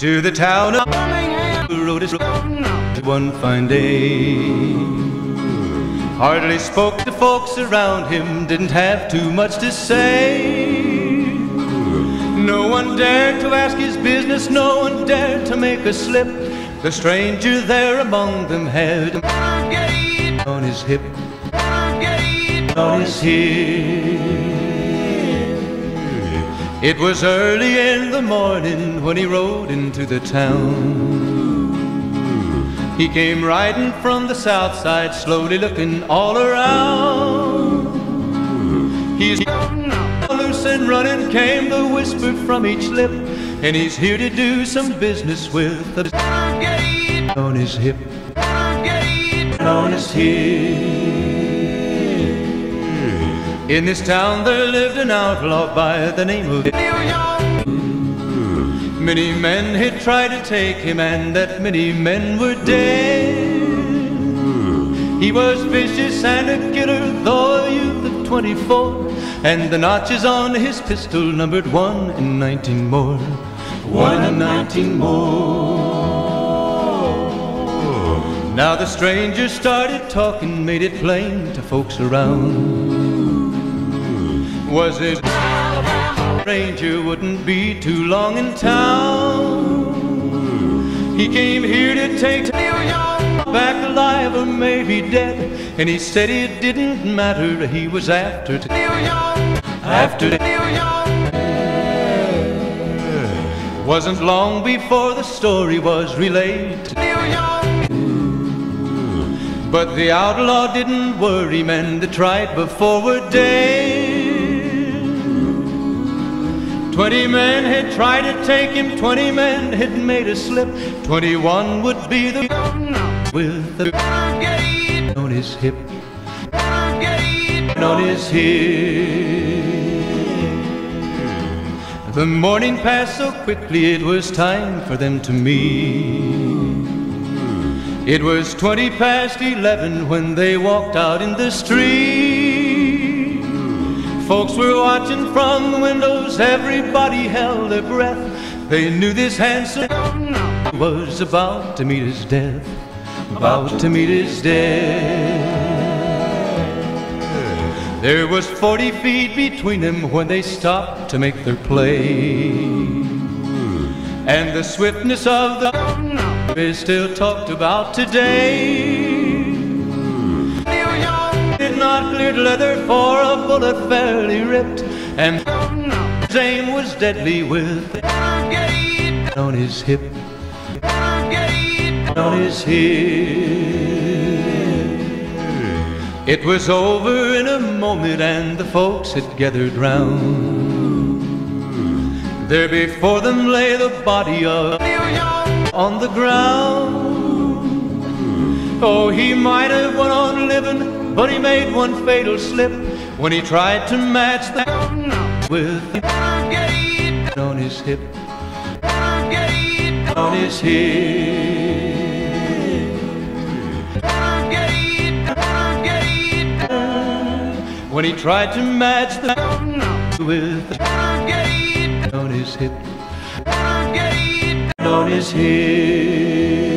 to the town of Birmingham, rode his road one fine day. Hardly spoke to folks around him, didn't have too much to say. No one dared to ask his business, no one dared to make a slip. The stranger there among them had a on his hip, on his hip. It was early in the morning when he rode into the town. He came riding from the south side, slowly looking all around. He's loose and running, came the whisper from each lip, and he's here to do some business with the on his hip, on his hip. In this town there lived an outlaw by the name of Neil Young. Many men had tried to take him, and that many men were dead. He was vicious and a killer, though a youth of 24, and the notches on his pistol numbered 1 in 19 more. 1 in 19 more. Now the stranger started talking, made it plain to folks around. Was it stranger wouldn't be too long in town? He came here to take Neil Young back alive or maybe dead, and he said it didn't matter, he was after Neil Young, after Neil Young. Wasn't long before the story was relayed to Neil Young, but the outlaw didn't worry, men that tried before were dead. 20 men had tried to take him, 20 men had made a slip. 21 would be the with the on his hip, on his hip. The morning passed so quickly, it was time for them to meet. It was 20 past 11 when they walked out in the street. Folks were watching from the windows, everybody held their breath. They knew this handsome was about to meet his death, about to meet his death. There was 40 feet between them when they stopped to make their play, and the swiftness of the is still talked about today. Did not clear leather for a bullet fairly ripped, and his aim was deadly with on his hip, on his hip. It was over in a moment, and the folks had gathered round. There before them lay the body of Neil Young on the ground. Oh, he might have went on living, but he made one fatal slip when he tried to match the with on his hip, on his hip. When he tried to match the with on his hip, on his hip.